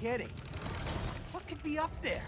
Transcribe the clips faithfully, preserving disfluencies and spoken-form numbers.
getting. What could be up there?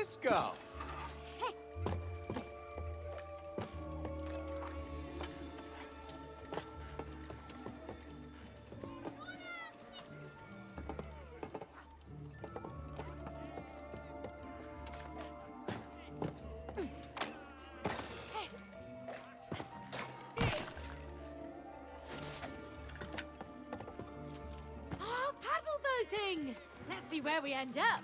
this go? Hey. Oh, paddle boating! Let's see where we end up.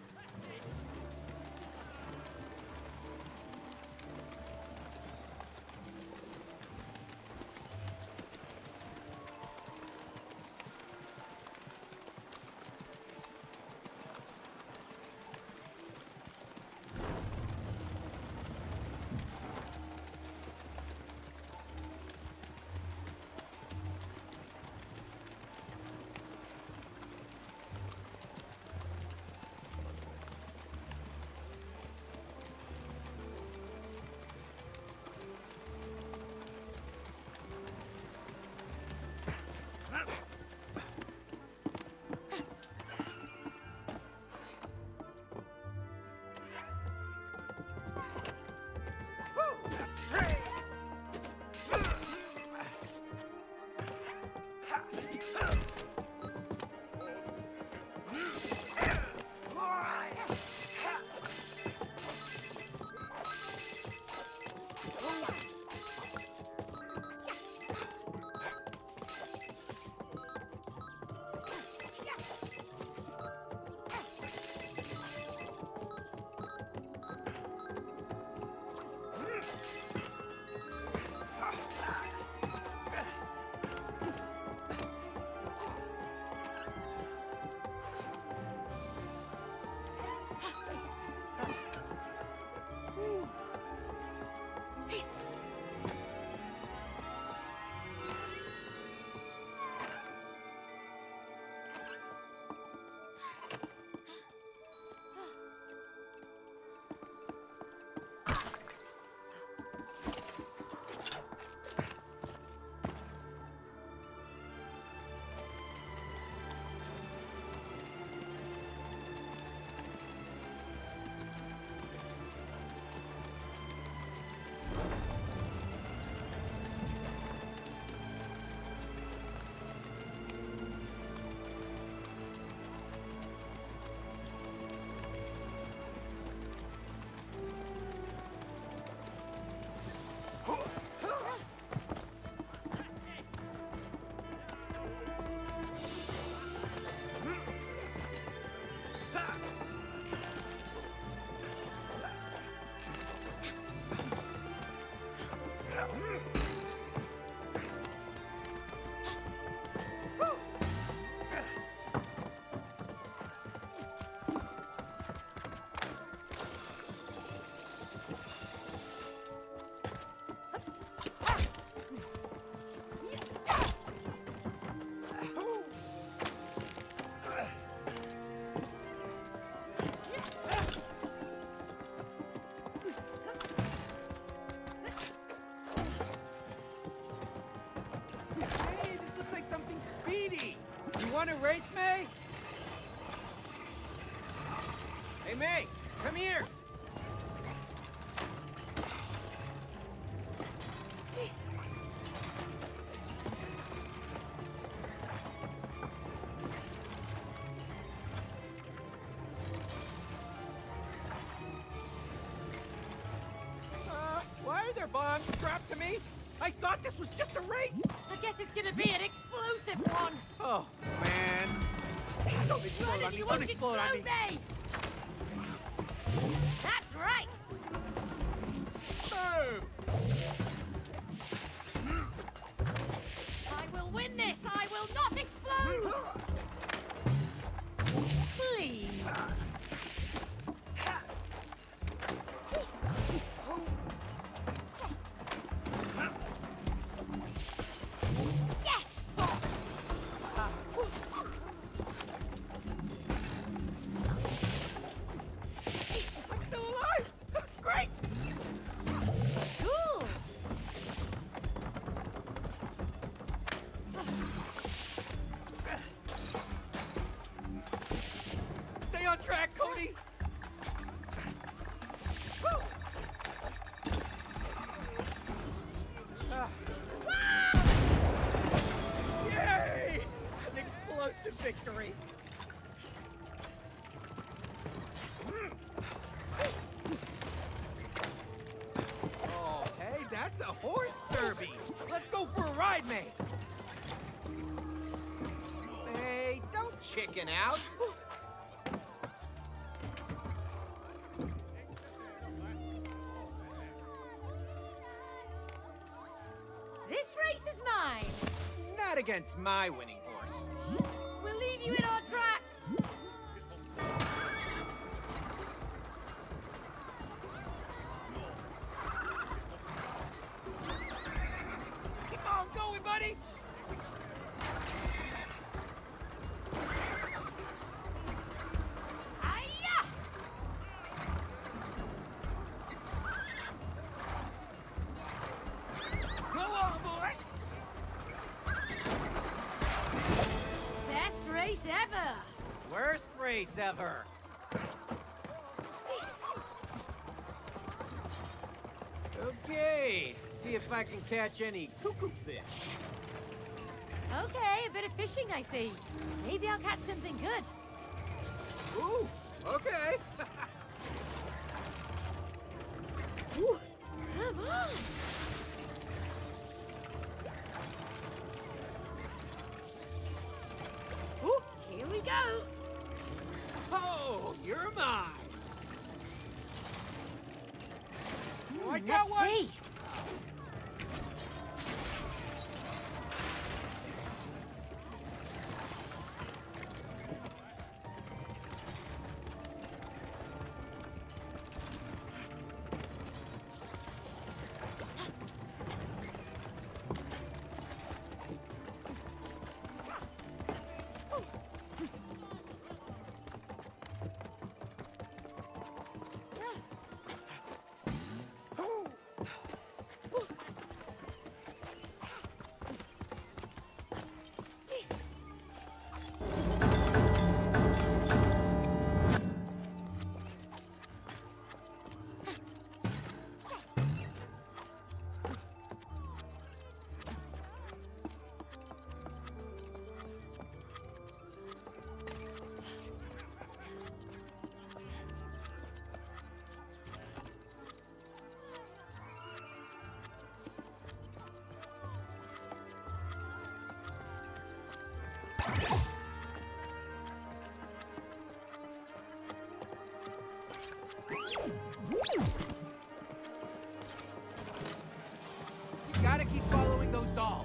Hey, this looks like something speedy. You want to race, May? Hey, May, come here. Uh, why are there bombs strapped to me? I thought this was just a race. I guess it's gonna be an explosive one. Oh, man. Don't explode Run on and me, you don't won't explode on me. explode, eh? That's right. Move! I will win this. I will not explode. Please. Yes. I'm still alive! Great! Cool. Stay on track, Cody! Ah. Yay! An explosive victory! Oh, hey, that's a horse derby! Let's go for a ride, May! May, don't chicken out! This race is mine. Not against my winning horse. We'll leave you in our tracks. Keep on going, buddy! Hi-ya! Go on, boy! Best race ever. Worst race ever. Okay, see if I can catch any cuckoo fish. Okay, a bit of fishing, I see. Maybe I'll catch something good. Ooh, okay. Ooh. Come on. Ooh, here we go. Oh, you're mine. Oh, I got Let's one. see. You gotta keep following those dolls.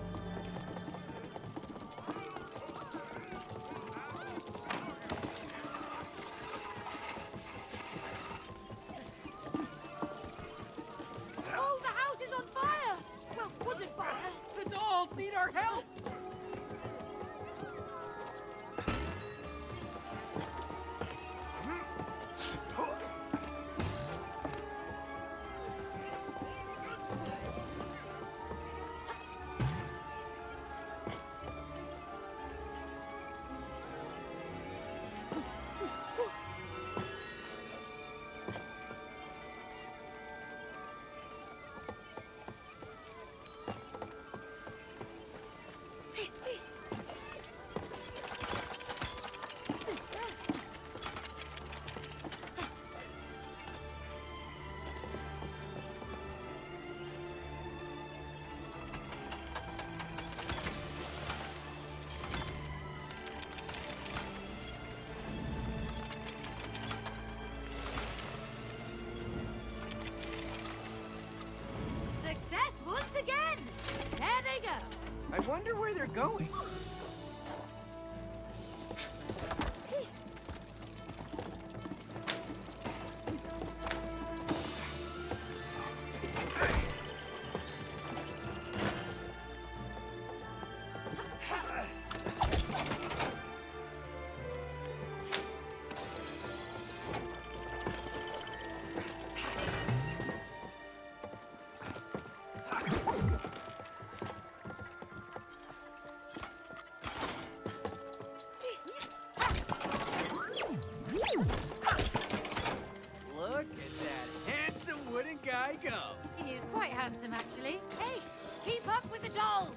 Oh, the house is on fire. Well, wooded fire. The dolls need our help. Success once again. There they go. I wonder where they're going. Look at that handsome handsome, actually. Hey, keep up with the dolls!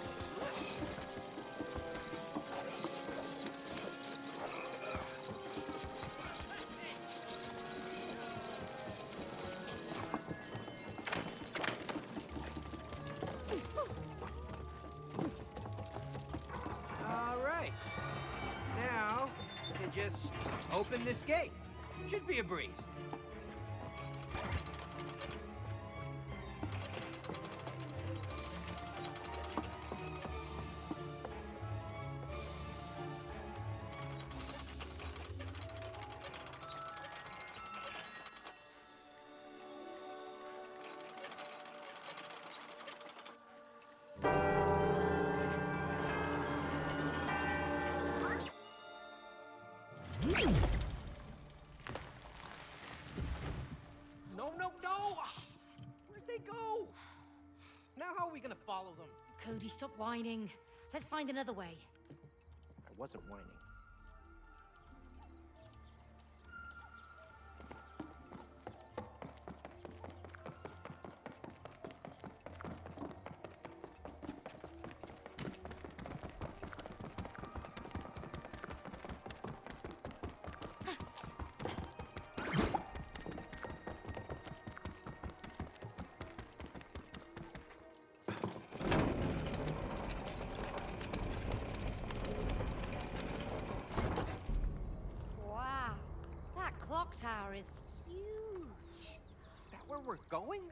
All right. Now, we can just open this gate. Should be a breeze. No, no, no! Where'd they go? Now how are we gonna follow them? Cody, stop whining. Let's find another way. I wasn't whining. Wow, that clock tower is huge. Is that where we're going?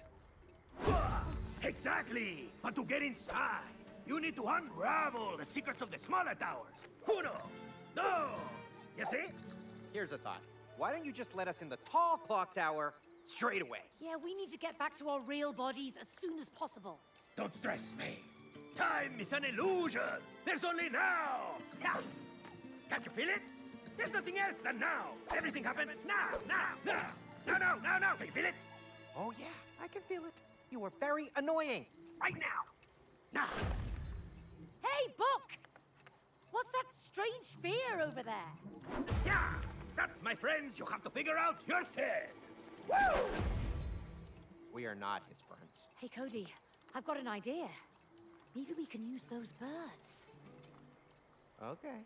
Exactly! But to get inside, you need to unravel the secrets of the smaller towers. Uno, dos, you see? Here's a thought. Why don't you just let us in the tall clock tower straight away? Yeah, we need to get back to our real bodies as soon as possible. Don't stress me. Time is an illusion. There's only now. Yeah. Can't you feel it? There's nothing else than now. Everything happens now, now, now. No, no, no, no. Can you feel it? Oh yeah, I can feel it. You are very annoying. Right now. Now. Hey, Book! What's that strange sphere over there? Yeah. That, my friends, you have to figure out yourselves. Woo! We are not his friends. Hey, Cody, I've got an idea. Maybe we can use those birds. Okay.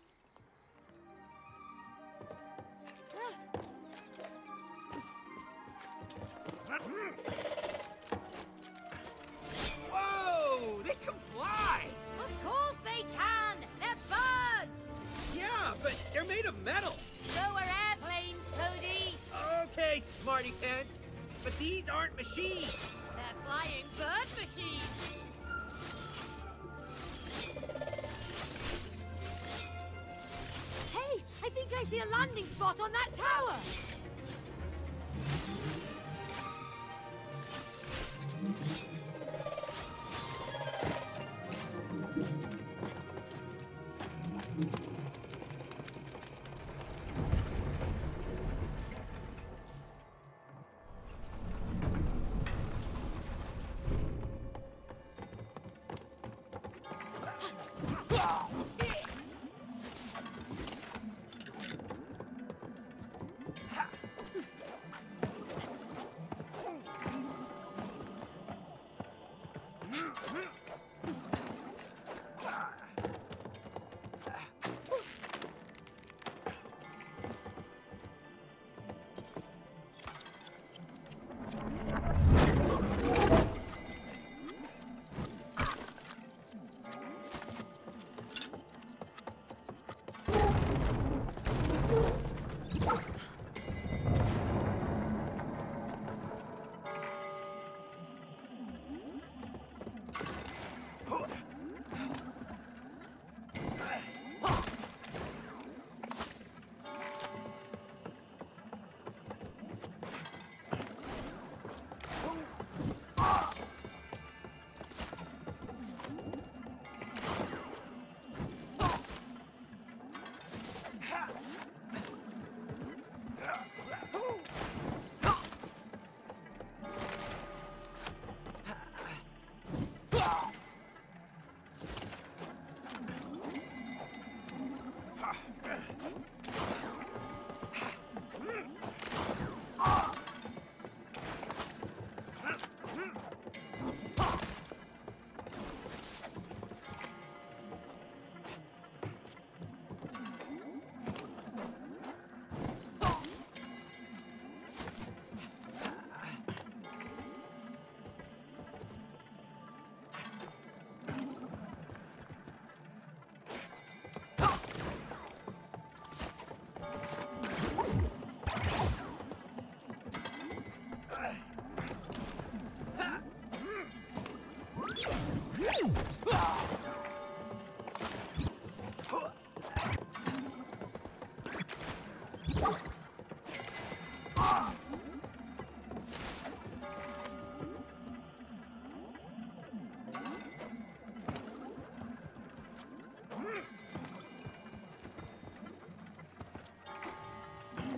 Whoa! They can fly! Of course they can! They're birds! Yeah, but they're made of metal. So are airplanes, Cody! Okay, smarty pants. But these aren't machines. They're flying bird machines! Hey, I think I see a landing spot on that tower!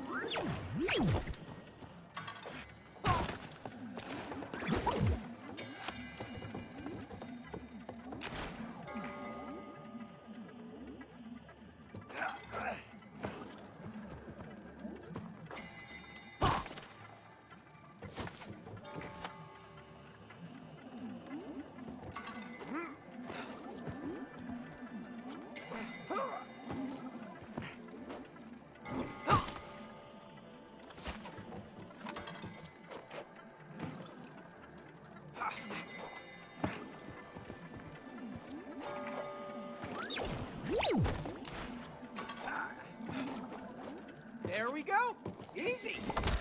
There we go. Easy.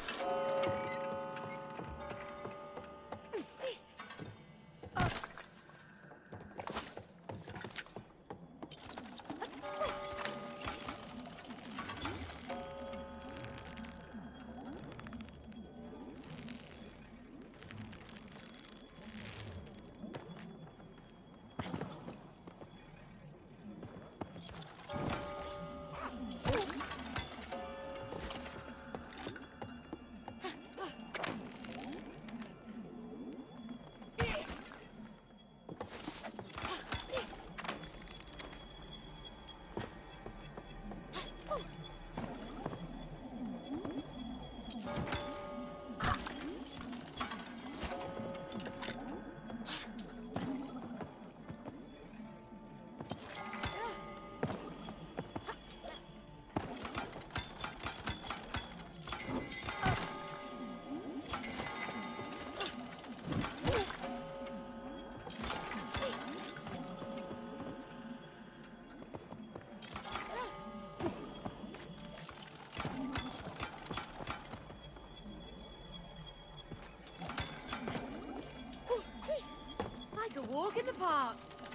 Walk in the park.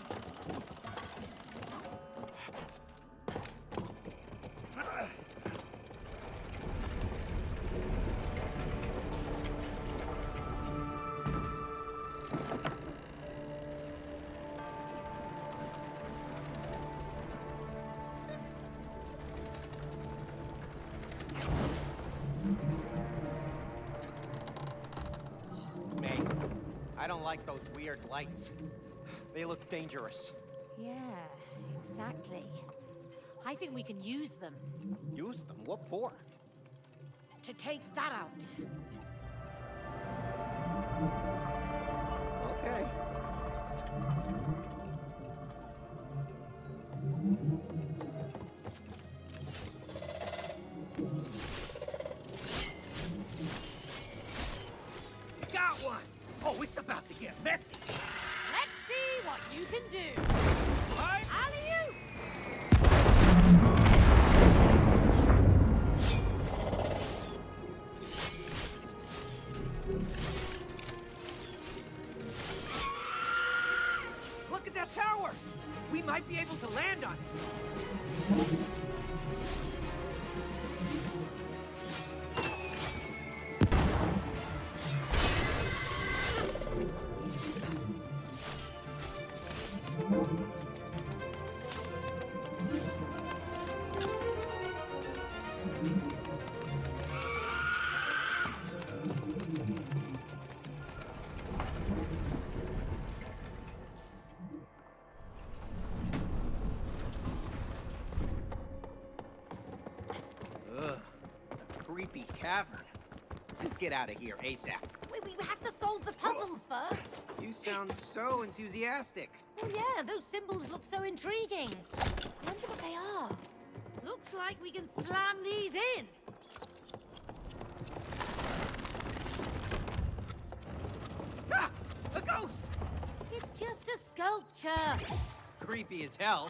May, I don't like those weird lights. They look dangerous. Yeah, exactly. I think we can use them. Use them? What for? To take that out. Okay. Got one! Oh, it's about to get messy. Let's see what you can do. Right? Alley-oop! Look at that tower! We might be able to land on it. Ugh. Creepy cavern. Let's get out of here ASAP. Wait, we have to solve the puzzles first. You sound so enthusiastic. Oh yeah, those symbols look so intriguing. I wonder what they are. Looks like we can slam these in. Ah! A ghost! It's just a sculpture. Creepy as hell.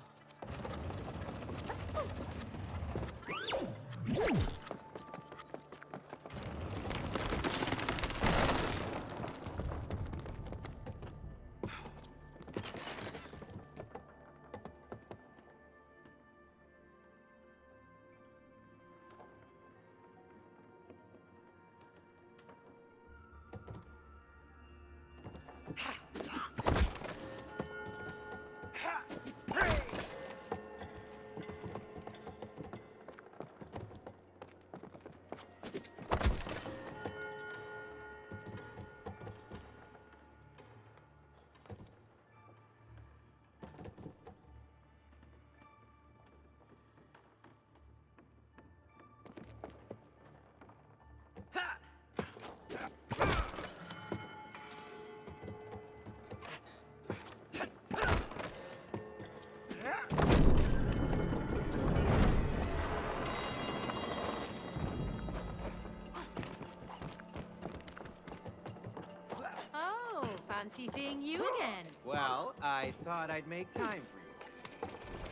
Fancy seeing you again. Well, I thought I'd make time for you.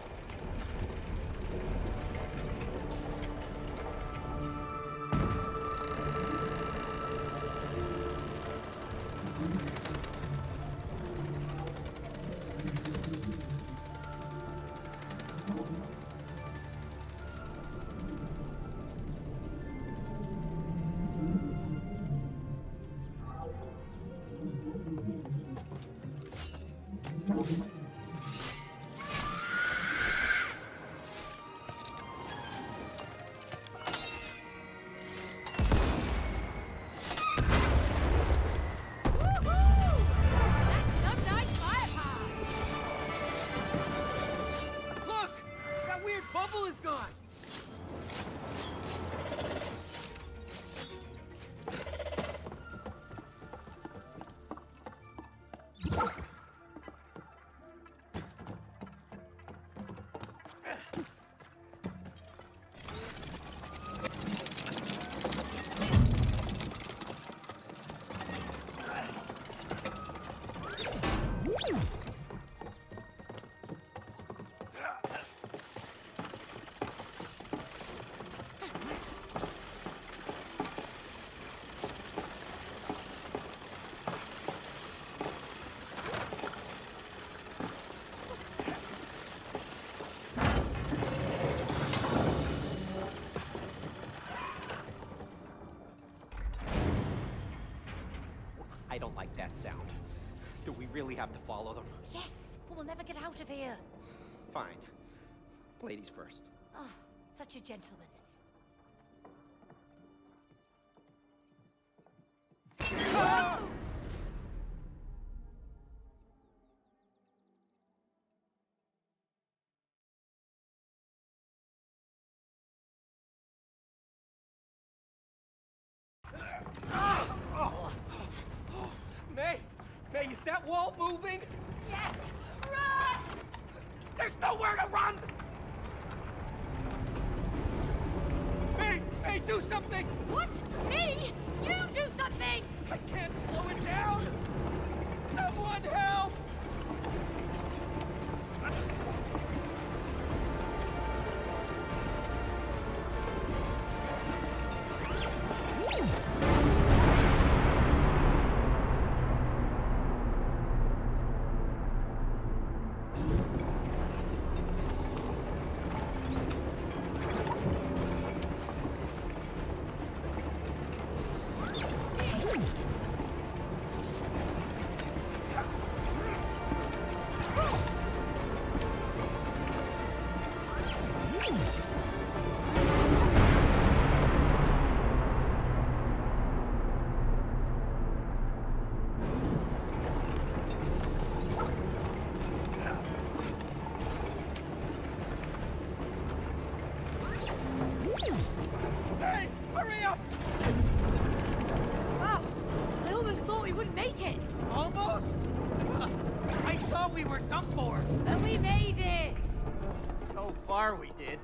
I don't like that sound. Do we really have to follow them? Yes, but we'll never get out of here. Fine. Ladies first. Oh, such a gentleman. Ah! May! May, is that wall moving? Yes! Run! There's nowhere to run! May! May, do something! What? Me? You do something! I can't slow it down! Someone help! Hey, hurry up! Wow, I almost thought we wouldn't make it. Almost? Uh, I thought we were done for. But we made it! So far we did.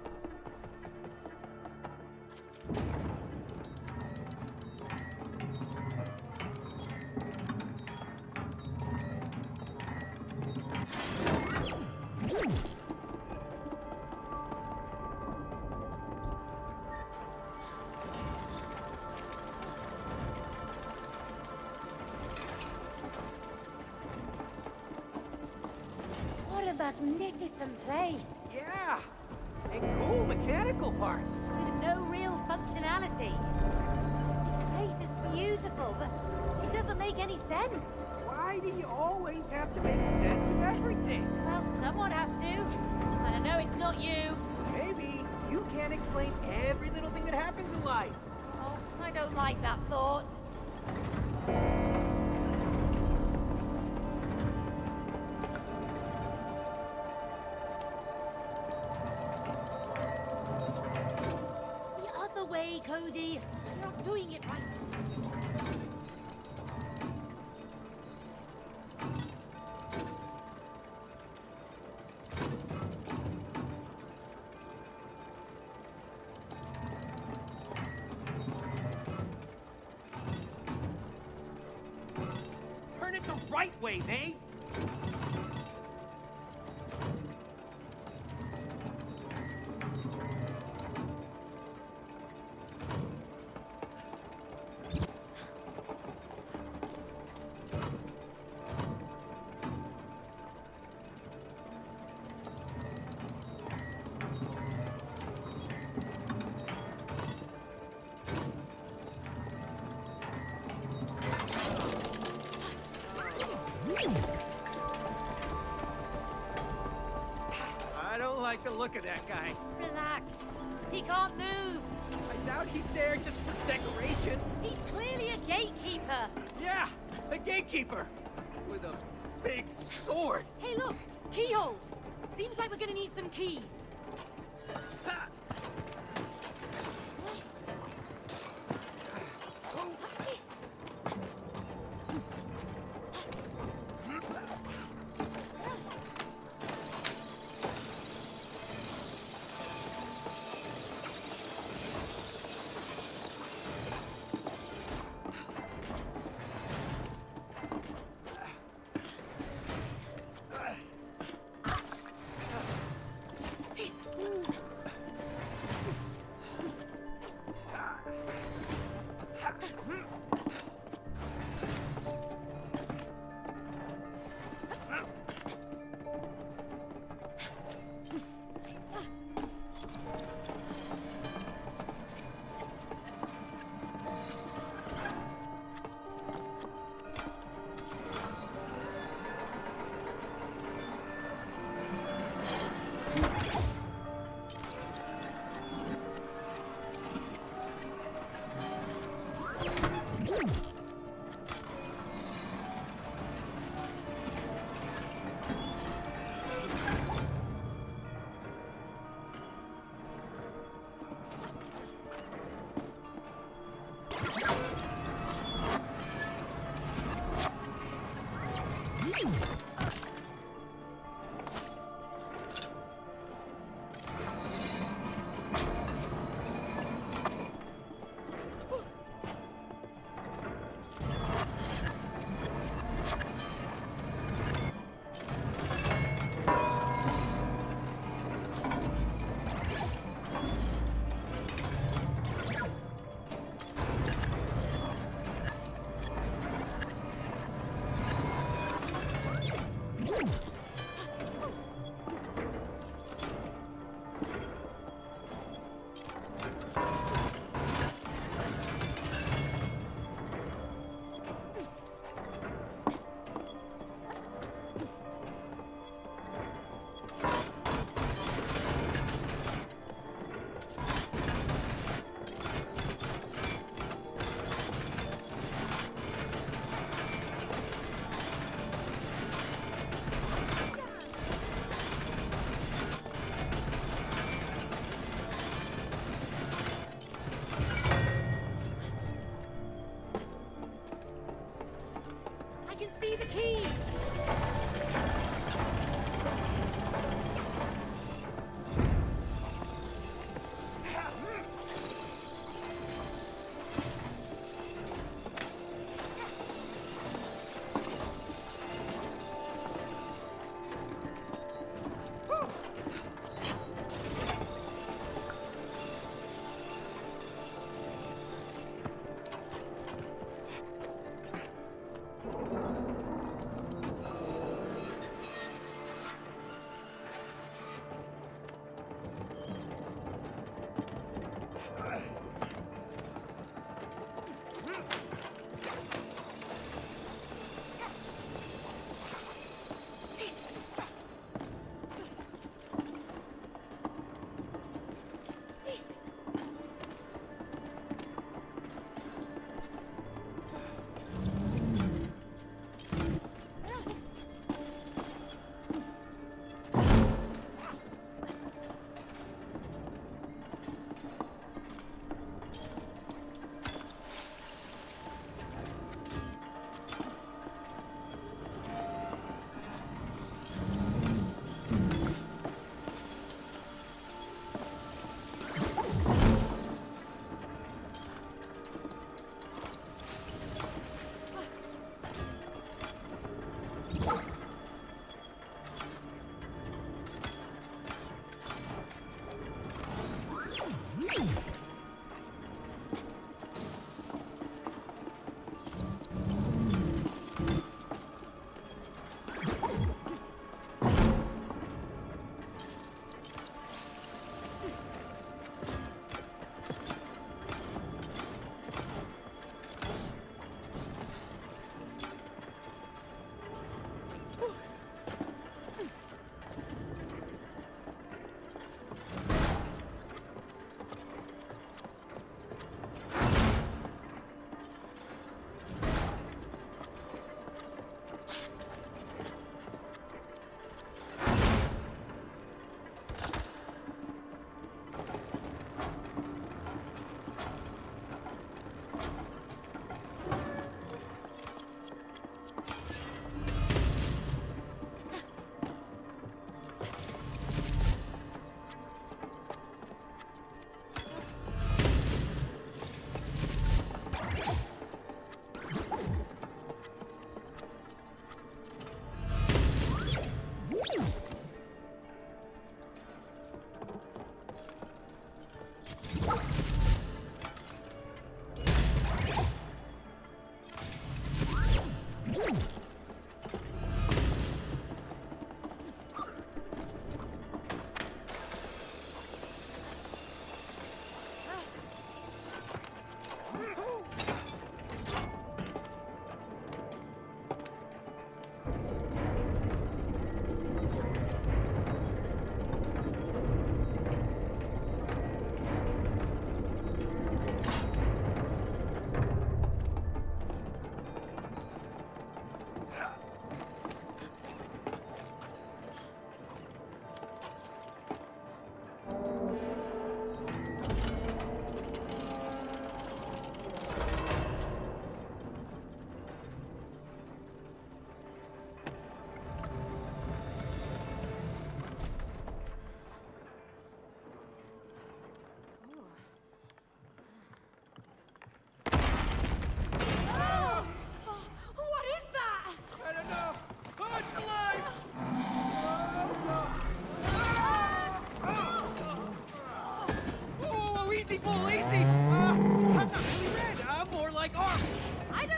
What a magnificent place! Yeah! And cool mechanical parts. With no real functionality. This place is beautiful, but it doesn't make any sense. Why do you always have to make sense of everything? Well, someone has to. And I know it's not you. Maybe you can't explain every little thing that happens in life. Oh, I don't like that thought. The other way, Cody. You're not doing it right. Turn it the right way, mate! I don't like the look of that guy. Relax. He can't move. I doubt he's there just for decoration. He's clearly a gatekeeper. Yeah, a gatekeeper with a big sword. Hey, look! Keyholes! Seems like we're gonna need some keys. Ha!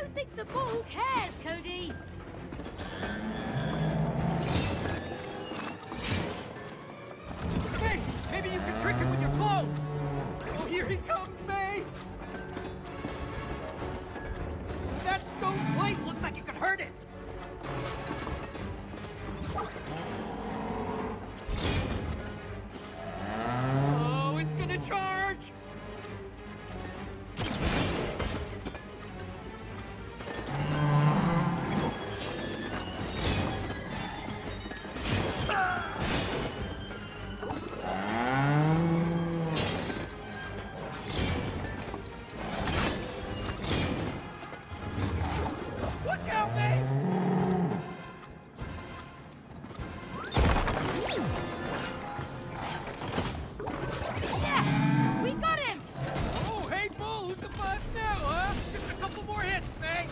don't think the ball cares, Cody. Hey, maybe you can trick him with your clothes. Oh, here he comes, May. That stone plate looks like it could hurt it. Oh, it's gonna charge. Watch out, May! Yeah! We got him! Oh, hey, Bull, who's the boss now, huh? Just a couple more hits, May.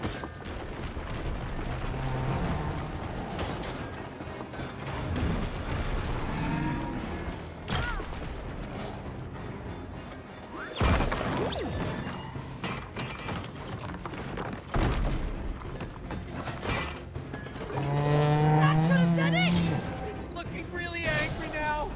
That should have done it! It's looking really angry now.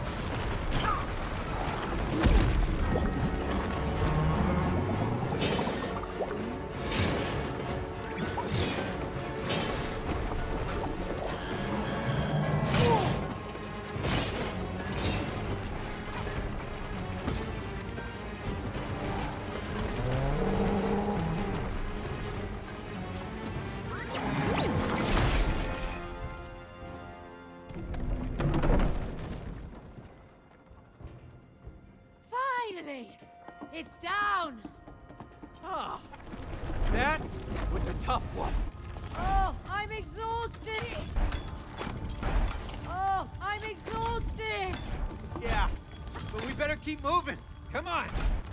Finally! It's down! Ah, that was a tough one. Oh, I'm exhausted! Oh, I'm exhausted! Yeah, but we better keep moving. Come on.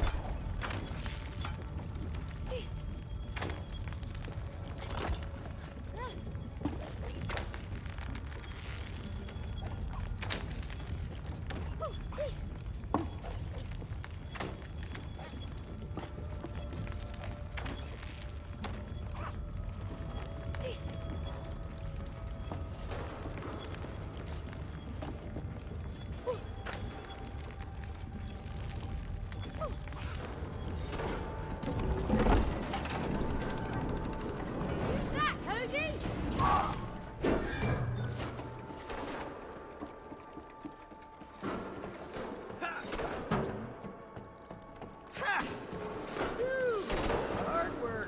Who's that, Cody? Ha! Whew, hard work.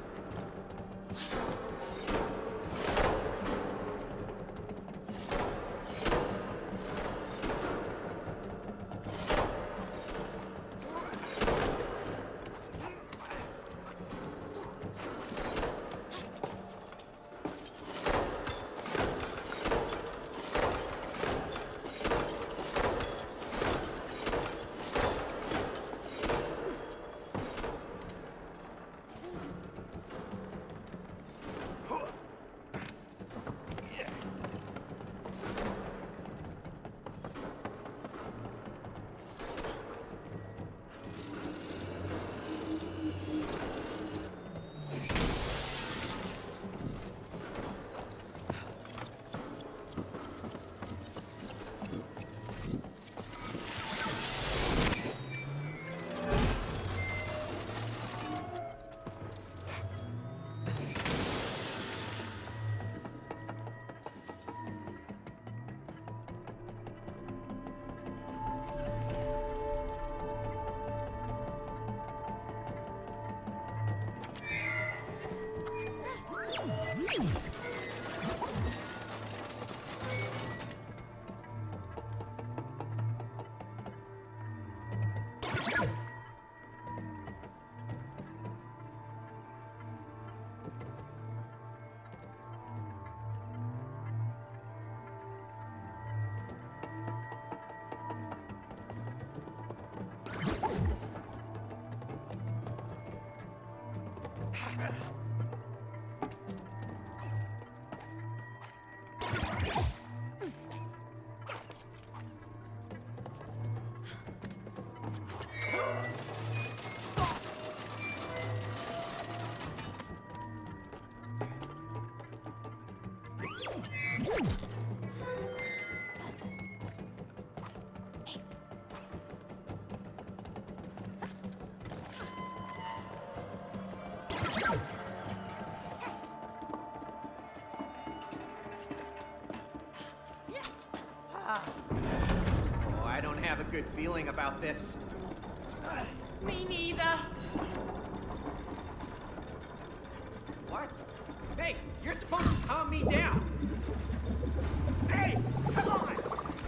Oh, I don't have a good feeling about this. Me neither. What? Hey, you're supposed to calm me down. Hey, come on!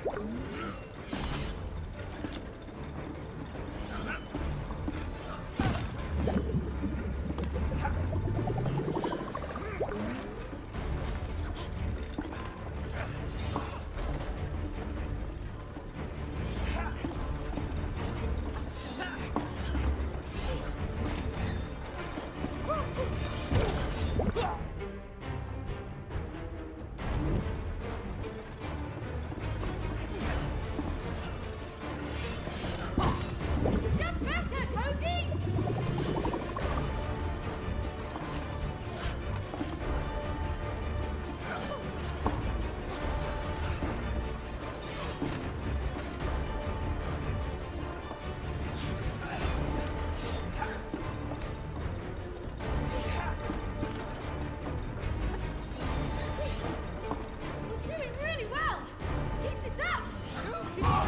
Jump better, Cody! You're doing really well. Keep this up.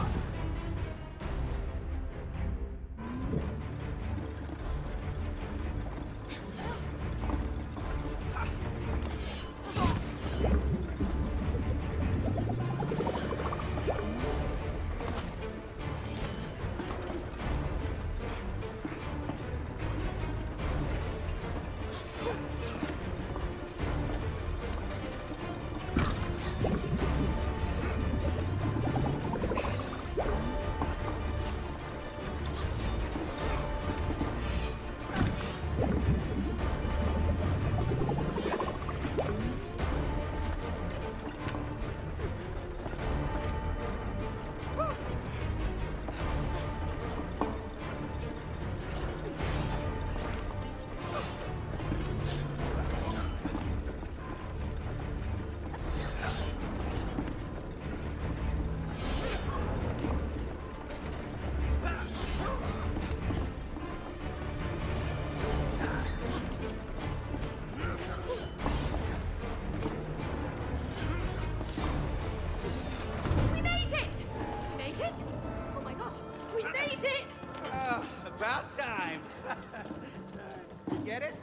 We made it! We made it? Oh my gosh, we made it! Oh, about time. You get it?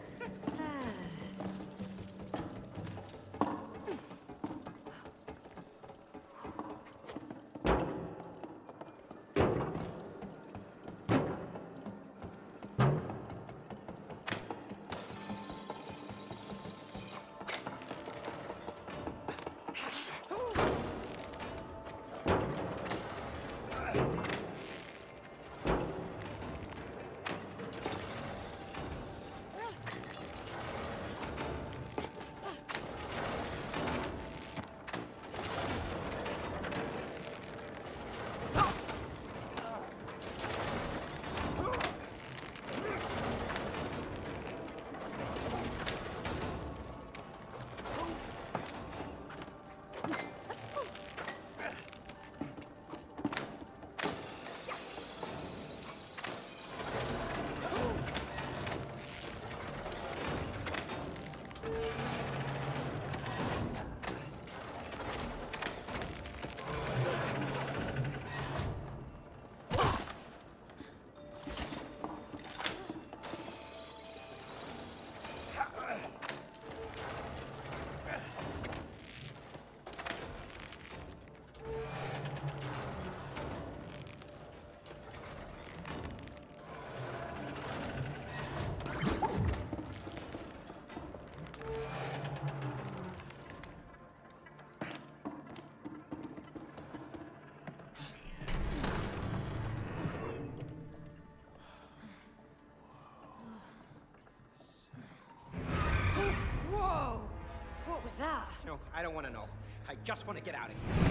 Whoa! What was that? No, I don't want to know. I just want to get out of here.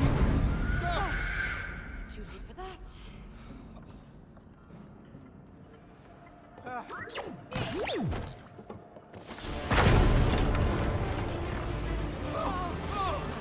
Too late for that. Oh, oh.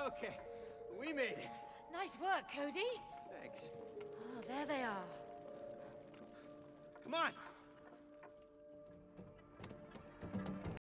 Okay, we made it. Nice work, Cody. Thanks. Oh, there they are. Come on,